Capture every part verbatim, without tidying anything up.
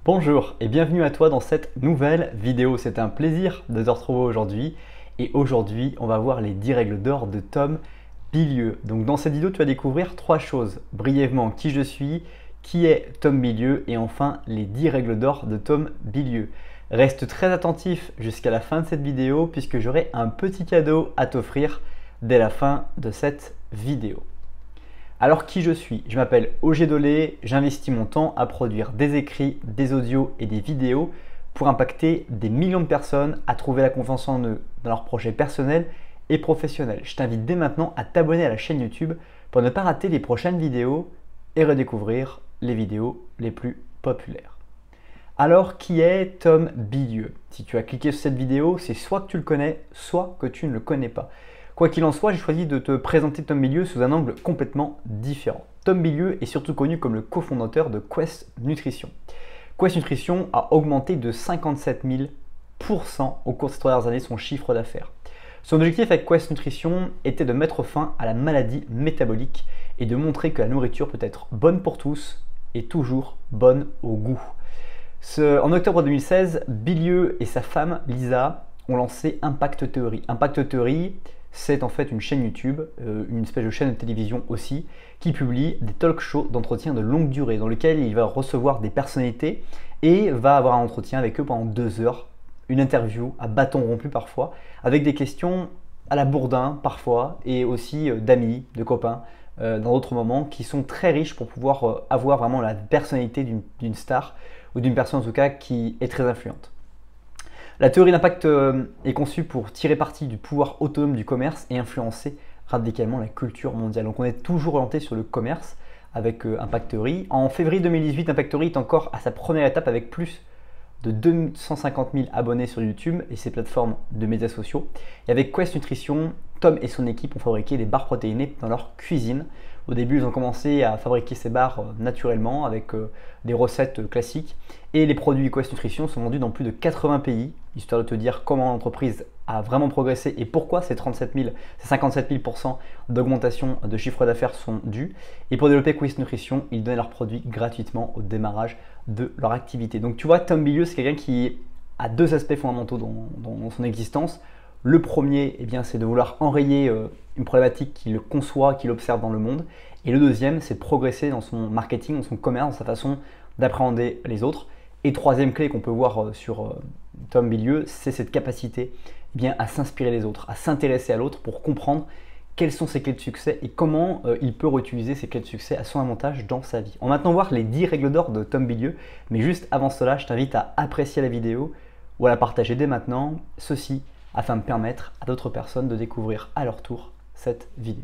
Bonjour et bienvenue à toi dans cette nouvelle vidéo. C'est un plaisir de te retrouver aujourd'hui. Et aujourd'hui, on va voir les dix règles d'or de Tom Bilyeu. Donc dans cette vidéo, tu vas découvrir trois choses. Brièvement, qui je suis, qui est Tom Bilyeu et enfin les dix règles d'or de Tom Bilyeu. Reste très attentif jusqu'à la fin de cette vidéo puisque j'aurai un petit cadeau à t'offrir dès la fin de cette vidéo. Alors qui je suis? Je m'appelle Ogé Dolé, j'investis mon temps à produire des écrits, des audios et des vidéos pour impacter des millions de personnes à trouver la confiance en eux dans leurs projets personnels et professionnels. Je t'invite dès maintenant à t'abonner à la chaîne YouTube pour ne pas rater les prochaines vidéos et redécouvrir les vidéos les plus populaires. Alors qui est Tom Bilyeu? Si tu as cliqué sur cette vidéo, c'est soit que tu le connais, soit que tu ne le connais pas. Quoi qu'il en soit, j'ai choisi de te présenter Tom Bilyeu sous un angle complètement différent. Tom Bilyeu est surtout connu comme le cofondateur de Quest Nutrition. Quest Nutrition a augmenté de cinquante-sept mille pour cent au cours de ces trois dernières années son chiffre d'affaires. Son objectif avec Quest Nutrition était de mettre fin à la maladie métabolique et de montrer que la nourriture peut être bonne pour tous et toujours bonne au goût. Ce, en octobre deux mille seize, Bilyeu et sa femme Lisa ont lancé Impact Theory. Impact Theory, c'est en fait une chaîne YouTube, euh, une espèce de chaîne de télévision aussi, qui publie des talk shows d'entretien de longue durée dans lesquels il va recevoir des personnalités et va avoir un entretien avec eux pendant deux heures, une interview à bâton rompu parfois, avec des questions à la Bourdin parfois et aussi euh, d'amis, de copains euh, dans d'autres moments qui sont très riches pour pouvoir euh, avoir vraiment la personnalité d'une star ou d'une personne en tout cas qui est très influente. La théorie d'impact est conçue pour tirer parti du pouvoir autonome du commerce et influencer radicalement la culture mondiale. Donc on est toujours orienté sur le commerce avec Impact Theory. En février deux mille dix-huit, Impact Theory est encore à sa première étape avec plus de deux cent cinquante mille abonnés sur YouTube et ses plateformes de médias sociaux. Et avec Quest Nutrition, Tom et son équipe ont fabriqué des barres protéinées dans leur cuisine. Au début, ils ont commencé à fabriquer ces barres naturellement avec des recettes classiques. Et les produits Quest Nutrition sont vendus dans plus de quatre-vingts pays, histoire de te dire comment l'entreprise a vraiment progressé et pourquoi ces trente-sept mille, ces cinquante-sept mille pour cent d'augmentation de chiffre d'affaires sont dus. Et pour développer Quest Nutrition, ils donnaient leurs produits gratuitement au démarrage de leur activité. Donc tu vois, Tom Bilyeu, c'est quelqu'un qui a deux aspects fondamentaux dans, dans son existence. Le premier, eh bien, c'est de vouloir enrayer euh, une problématique qu'il conçoit, qu'il observe dans le monde. Et le deuxième, c'est de progresser dans son marketing, dans son commerce, dans sa façon d'appréhender les autres. Et troisième clé qu'on peut voir euh, sur euh, Tom Bilyeu, c'est cette capacité eh bien, à s'inspirer des autres, à s'intéresser à l'autre pour comprendre quelles sont ses clés de succès et comment euh, il peut réutiliser ces clés de succès à son avantage dans sa vie. On va maintenant voir les dix règles d'or de Tom Bilyeu, mais juste avant cela, je t'invite à apprécier la vidéo ou à la partager dès maintenant, ceci afin de permettre à d'autres personnes de découvrir à leur tour cette vidéo.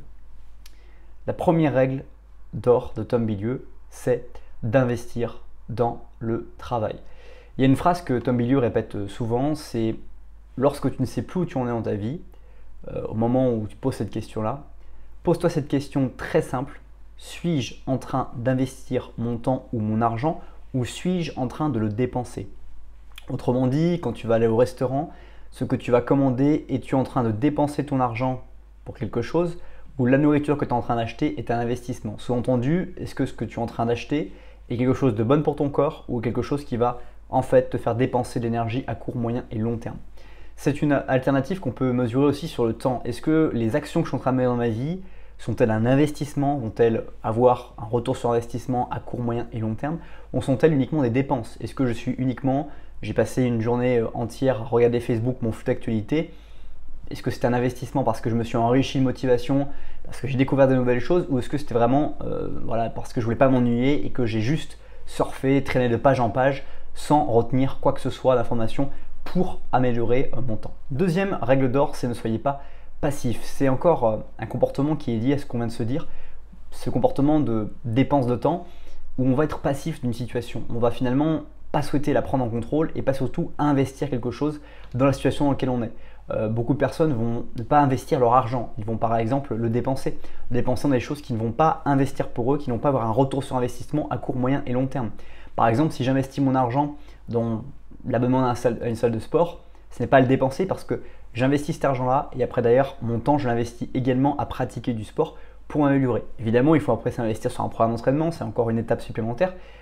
La première règle d'or de Tom Bilyeu, c'est d'investir dans le travail. Il y a une phrase que Tom Bilyeu répète souvent, c'est lorsque tu ne sais plus où tu en es dans ta vie, euh, au moment où tu poses cette question-là, pose-toi cette question très simple, suis-je en train d'investir mon temps ou mon argent ou suis-je en train de le dépenser? Autrement dit, quand tu vas aller au restaurant, ce que tu vas commander, es-tu en train de dépenser ton argent pour quelque chose ou la nourriture que tu es en train d'acheter est un investissement? Sous-entendu, est-ce que ce que tu es en train d'acheter est quelque chose de bon pour ton corps ou quelque chose qui va en fait te faire dépenser de l'énergie à court, moyen et long terme? C'est une alternative qu'on peut mesurer aussi sur le temps. Est-ce que les actions que je suis en train de mettre dans ma vie sont-elles un investissement? Vont-elles avoir un retour sur investissement à court, moyen et long terme? Ou sont-elles uniquement des dépenses? Est-ce que je suis uniquement, j'ai passé une journée entière à regarder Facebook, mon flux d'actualité? Est-ce que c'était un investissement parce que je me suis enrichi de motivation, parce que j'ai découvert de nouvelles choses, ou est-ce que c'était vraiment euh, voilà, parce que je voulais pas m'ennuyer et que j'ai juste surfé, traîné de page en page sans retenir quoi que ce soit d'information pour améliorer euh, mon temps? Deuxième règle d'or, c'est ne soyez pas passif. C'est encore euh, un comportement qui est lié à ce qu'on vient de se dire, ce comportement de dépense de temps où on va être passif d'une situation. On va finalement pas souhaiter la prendre en contrôle et pas surtout investir quelque chose dans la situation dans laquelle on est. Euh, beaucoup de personnes vont ne pas investir leur argent. Ils vont par exemple le dépenser, le dépenser dans des choses qui ne vont pas investir pour eux, qui n'ont pas avoir un retour sur investissement à court, moyen et long terme. Par exemple, si j'investis mon argent dans l'abonnement à une salle de sport, ce n'est pas le dépenser parce que j'investis cet argent-là et après d'ailleurs mon temps je l'investis également à pratiquer du sport pour m'améliorer. Évidemment, il faut après s'investir sur un programme d'entraînement, c'est encore une étape supplémentaire,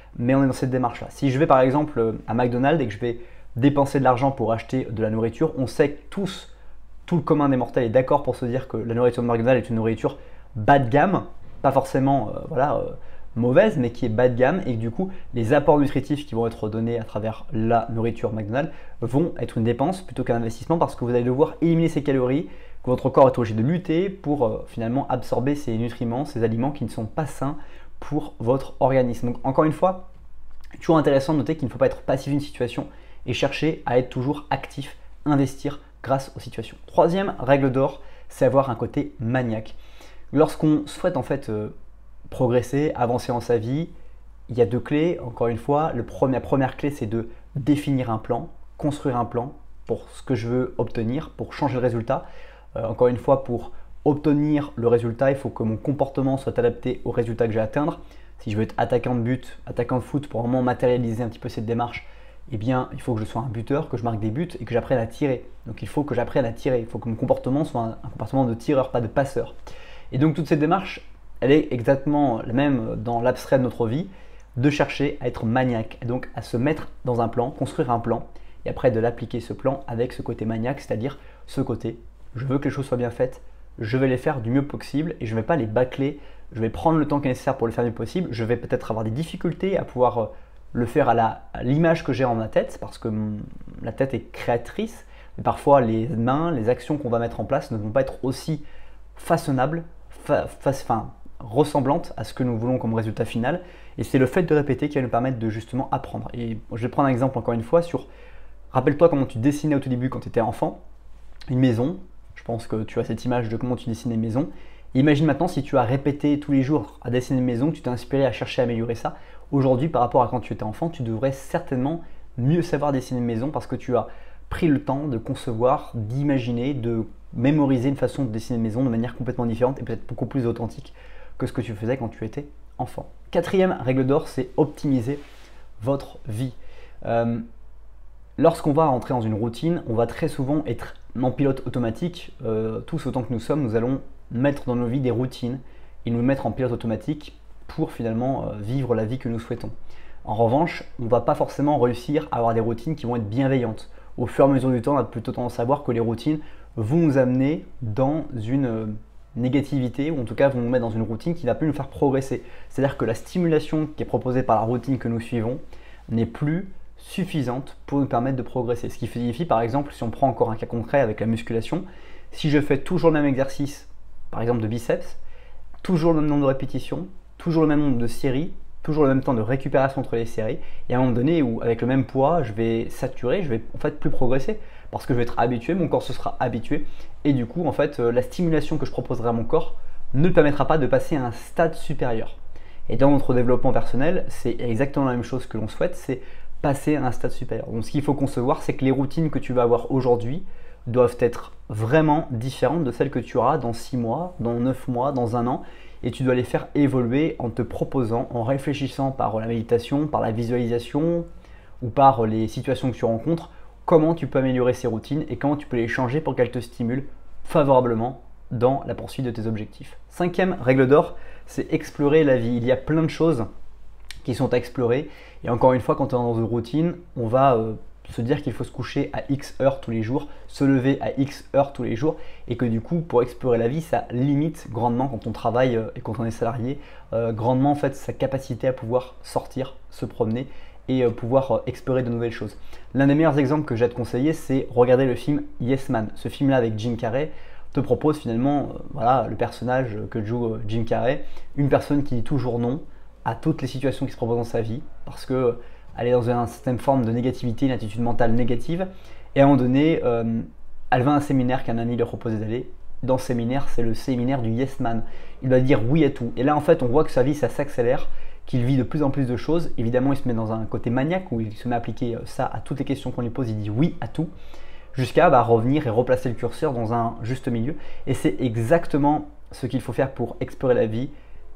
mais on est dans cette démarche-là. Si je vais par exemple à McDonald's et que je vais dépenser de l'argent pour acheter de la nourriture, on sait que tous, tout le commun des mortels est d'accord pour se dire que la nourriture de McDonald's est une nourriture bas de gamme, pas forcément euh, voilà, euh, mauvaise, mais qui est bas de gamme, et que du coup, les apports nutritifs qui vont être donnés à travers la nourriture McDonald's vont être une dépense plutôt qu'un investissement, parce que vous allez devoir éliminer ces calories, que votre corps est obligé de lutter pour euh, finalement absorber ces nutriments, ces aliments qui ne sont pas sains pour votre organisme. Donc encore une fois, toujours intéressant de noter qu'il ne faut pas être passif d'une situation et chercher à être toujours actif, investir grâce aux situations. Troisième règle d'or, c'est avoir un côté maniaque. Lorsqu'on souhaite en fait euh, progresser, avancer dans sa vie, il y a deux clés. Encore une fois, le premier, la première clé, c'est de définir un plan, construire un plan pour ce que je veux obtenir, pour changer le résultat. Euh, encore une fois, pour obtenir le résultat, il faut que mon comportement soit adapté au résultat que je vais atteindre. Si je veux être attaquant de but, attaquant de foot, pour vraiment matérialiser un petit peu cette démarche, eh bien, il faut que je sois un buteur, que je marque des buts et que j'apprenne à tirer. Donc, il faut que j'apprenne à tirer. Il faut que mon comportement soit un, un comportement de tireur, pas de passeur. Et donc, toute cette démarche, elle est exactement la même dans l'abstrait de notre vie, de chercher à être maniaque, et donc à se mettre dans un plan, construire un plan, et après de l'appliquer ce plan avec ce côté maniaque, c'est-à-dire ce côté, je veux que les choses soient bien faites, je vais les faire du mieux possible, et je ne vais pas les bâcler, je vais prendre le temps qui est nécessaire pour le faire du mieux possible, je vais peut-être avoir des difficultés à pouvoir le faire à l'image que j'ai en ma tête, parce que la tête est créatrice, mais parfois les mains, les actions qu'on va mettre en place ne vont pas être aussi façonnables, fa face, enfin, ressemblantes à ce que nous voulons comme résultat final, et c'est le fait de répéter qui va nous permettre de justement apprendre. Et je vais prendre un exemple encore une fois sur, rappelle-toi comment tu dessinais au tout début quand tu étais enfant, une maison, je pense que tu as cette image de comment tu dessines une maison. Et imagine maintenant si tu as répété tous les jours à dessiner une maison, que tu t'es inspiré à chercher à améliorer ça. Aujourd'hui, par rapport à quand tu étais enfant, tu devrais certainement mieux savoir dessiner une maison parce que tu as pris le temps de concevoir, d'imaginer, de mémoriser une façon de dessiner une maison de manière complètement différente et peut-être beaucoup plus authentique que ce que tu faisais quand tu étais enfant. Quatrième règle d'or, c'est optimiser votre vie. Euh, Lorsqu'on va entrer dans une routine, on va très souvent être en pilote automatique. Euh, tous autant que nous sommes, nous allons mettre dans nos vies des routines et nous mettre en pilote automatique pour finalement euh, vivre la vie que nous souhaitons. En revanche, on ne va pas forcément réussir à avoir des routines qui vont être bienveillantes. Au fur et à mesure du temps, on a plutôt tendance à voir que les routines vont nous amener dans une euh, négativité, ou en tout cas vont nous mettre dans une routine qui ne va plus nous faire progresser. C'est-à-dire que la stimulation qui est proposée par la routine que nous suivons n'est plus suffisante pour nous permettre de progresser. Ce qui signifie par exemple, si on prend encore un cas concret avec la musculation, si je fais toujours le même exercice, par exemple de biceps, toujours le même nombre de répétitions, toujours le même nombre de séries, toujours le même temps de récupération entre les séries, et à un moment donné où avec le même poids, je vais saturer, je vais en fait plus progresser parce que je vais être habitué, mon corps se sera habitué, et du coup en fait la stimulation que je proposerai à mon corps ne me permettra pas de passer à un stade supérieur. Et dans notre développement personnel, c'est exactement la même chose que l'on souhaite, c'est passer à un stade supérieur. Donc ce qu'il faut concevoir, c'est que les routines que tu vas avoir aujourd'hui doivent être vraiment différentes de celles que tu auras dans six mois, dans neuf mois, dans un an, et tu dois les faire évoluer en te proposant, en réfléchissant par la méditation, par la visualisation ou par les situations que tu rencontres, comment tu peux améliorer ces routines et comment tu peux les changer pour qu'elles te stimulent favorablement dans la poursuite de tes objectifs. Cinquième règle d'or, c'est explorer la vie. Il y a plein de choses qui sont à explorer, et encore une fois, quand on est dans une routine, on va euh, se dire qu'il faut se coucher à X heures tous les jours, se lever à X heures tous les jours, et que du coup, pour explorer la vie, ça limite grandement quand on travaille euh, et quand on est salarié, euh, grandement en fait sa capacité à pouvoir sortir, se promener et euh, pouvoir euh, explorer de nouvelles choses. L'un des meilleurs exemples que j'ai à te conseiller, c'est regarder le film Yes Man. Ce film-là avec Jim Carrey te propose finalement, euh, voilà, le personnage que joue euh, Jim Carrey, une personne qui dit toujours non à toutes les situations qui se proposent dans sa vie parce qu'elle est dans une certaine forme de négativité, une attitude mentale négative, et à un moment donné, euh, elle va à un séminaire qu'un ami lui a proposé d'aller. Dans ce séminaire, c'est le séminaire du Yes Man. Il doit dire oui à tout. Et là, en fait, on voit que sa vie, ça s'accélère, qu'il vit de plus en plus de choses. Évidemment, il se met dans un côté maniaque où il se met à appliquer ça à toutes les questions qu'on lui pose. Il dit oui à tout, jusqu'à bah, revenir et replacer le curseur dans un juste milieu. Et c'est exactement ce qu'il faut faire pour explorer la vie.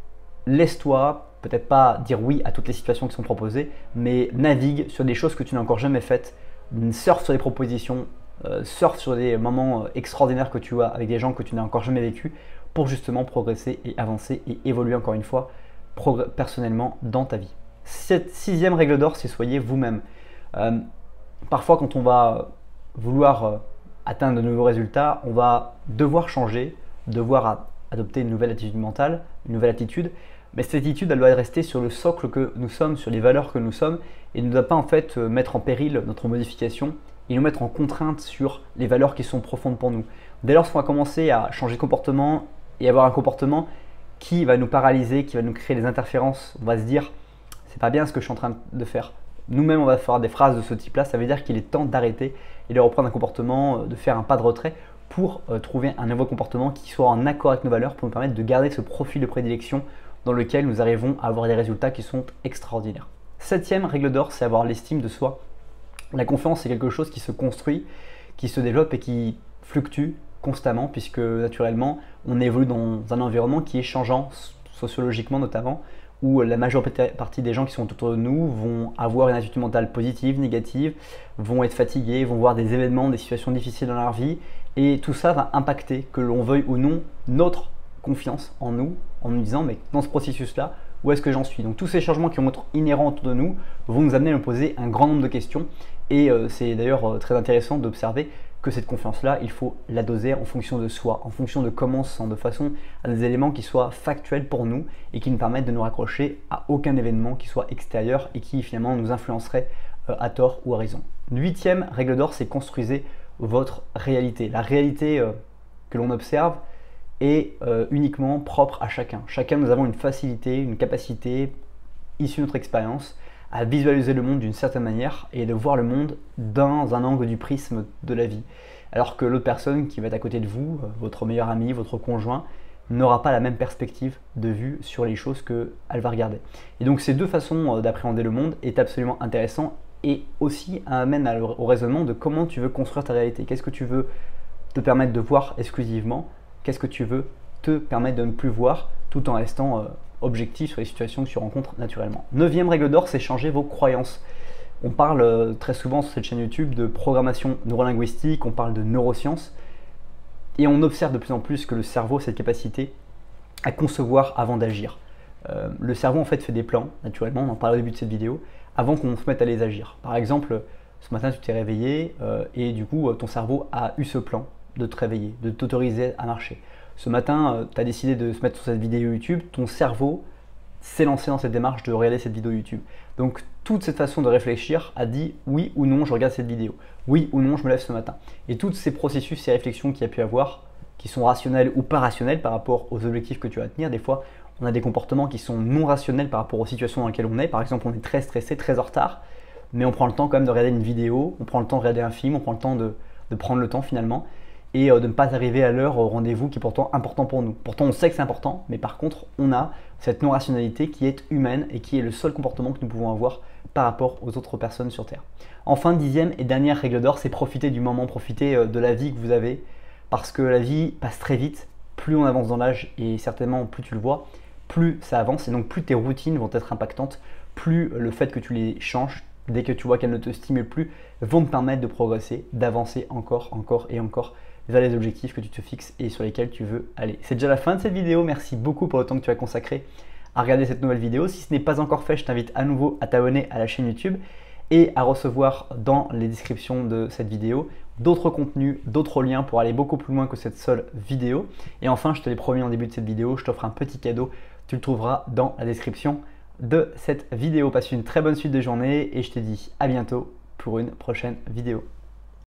Laisse-toi, peut-être pas dire oui à toutes les situations qui sont proposées, mais navigue sur des choses que tu n'as encore jamais faites, surfe sur des propositions, euh, surfe sur des moments extraordinaires que tu as avec des gens que tu n'as encore jamais vécu pour justement progresser et avancer et évoluer encore une fois personnellement dans ta vie. Cette sixième règle d'or, c'est soyez vous-même. Euh, parfois, quand on va vouloir euh, atteindre de nouveaux résultats, on va devoir changer, devoir a- adopter une nouvelle attitude mentale, une nouvelle attitude. Mais cette attitude, elle doit rester sur le socle que nous sommes, sur les valeurs que nous sommes, et ne doit pas en fait euh, mettre en péril notre modification et nous mettre en contrainte sur les valeurs qui sont profondes pour nous. Dès lors qu'on va commencer à changer de comportement et avoir un comportement qui va nous paralyser, qui va nous créer des interférences, on va se dire c'est pas bien ce que je suis en train de faire. Nous-mêmes, on va faire des phrases de ce type-là. Ça veut dire qu'il est temps d'arrêter et de reprendre un comportement, de faire un pas de retrait pour euh, trouver un nouveau comportement qui soit en accord avec nos valeurs pour nous permettre de garder ce profil de prédilection dans lequel nous arrivons à avoir des résultats qui sont extraordinaires. Septième règle d'or, c'est avoir l'estime de soi. La confiance, c'est quelque chose qui se construit, qui se développe et qui fluctue constamment puisque naturellement, on évolue dans un environnement qui est changeant, sociologiquement notamment, où la majeure partie des gens qui sont autour de nous vont avoir une attitude mentale positive, négative, vont être fatigués, vont voir des événements, des situations difficiles dans leur vie, et tout ça va impacter, que l'on veuille ou non, notre confiance en nous, en nous disant mais dans ce processus-là, où est-ce que j'en suis? Donc tous ces changements qui vont être inhérents autour de nous vont nous amener à nous poser un grand nombre de questions, et euh, c'est d'ailleurs euh, très intéressant d'observer que cette confiance-là, il faut la doser en fonction de soi, en fonction de comment on se sent, de façon à des éléments qui soient factuels pour nous et qui nous permettent de nous raccrocher à aucun événement qui soit extérieur et qui finalement nous influencerait euh, à tort ou à raison. Huitième règle d'or, c'est construisez votre réalité. La réalité euh, que l'on observe est euh, uniquement propre à chacun. Chacun, nous avons une facilité, une capacité issue de notre expérience à visualiser le monde d'une certaine manière et de voir le monde dans un angle du prisme de la vie. Alors que l'autre personne qui va être à côté de vous, votre meilleur ami, votre conjoint, n'aura pas la même perspective de vue sur les choses qu'elle va regarder. Et donc ces deux façons d'appréhender le monde est absolument intéressant et aussi amène au raisonnement de comment tu veux construire ta réalité. Qu'est-ce que tu veux te permettre de voir exclusivement? Qu'est-ce que tu veux te permettre de ne plus voir tout en restant euh, objectif sur les situations que tu rencontres naturellement. Neuvième règle d'or, c'est changer vos croyances. On parle euh, très souvent sur cette chaîne YouTube de programmation neurolinguistique, on parle de neurosciences, et on observe de plus en plus que le cerveau a cette capacité à concevoir avant d'agir. Euh, le cerveau en fait fait des plans, naturellement, on en parle au début de cette vidéo, avant qu'on se mette à les agir. Par exemple, ce matin tu t'es réveillé euh, et du coup ton cerveau a eu ce plan de te réveiller, de t'autoriser à marcher. Ce matin, euh, tu as décidé de se mettre sur cette vidéo YouTube, ton cerveau s'est lancé dans cette démarche de regarder cette vidéo YouTube. Donc toute cette façon de réfléchir a dit oui ou non je regarde cette vidéo, oui ou non je me lève ce matin. Et tous ces processus, ces réflexions qu'il y a pu avoir, qui sont rationnels ou pas rationnels par rapport aux objectifs que tu as à tenir, des fois on a des comportements qui sont non rationnels par rapport aux situations dans lesquelles on est. Par exemple, on est très stressé, très en retard, mais on prend le temps quand même de regarder une vidéo, on prend le temps de regarder un film, on prend le temps de, de prendre le temps finalement, et de ne pas arriver à l'heure au rendez-vous qui est pourtant important pour nous. Pourtant on sait que c'est important, mais par contre on a cette non-rationalité qui est humaine et qui est le seul comportement que nous pouvons avoir par rapport aux autres personnes sur Terre. Enfin, dixième et dernière règle d'or, c'est profiter du moment, profiter de la vie que vous avez, parce que la vie passe très vite, plus on avance dans l'âge et certainement plus tu le vois, plus ça avance et donc plus tes routines vont être impactantes, plus le fait que tu les changes, dès que tu vois qu'elles ne te stimulent plus, vont te permettre de progresser, d'avancer encore, encore et encore vers les objectifs que tu te fixes et sur lesquels tu veux aller. C'est déjà la fin de cette vidéo, merci beaucoup pour le temps que tu as consacré à regarder cette nouvelle vidéo. Si ce n'est pas encore fait, je t'invite à nouveau à t'abonner à la chaîne YouTube et à recevoir dans les descriptions de cette vidéo d'autres contenus, d'autres liens pour aller beaucoup plus loin que cette seule vidéo. Et enfin, je te l'ai promis en début de cette vidéo, je t'offre un petit cadeau, tu le trouveras dans la description de cette vidéo. Passe une très bonne suite de journée et je te dis à bientôt pour une prochaine vidéo.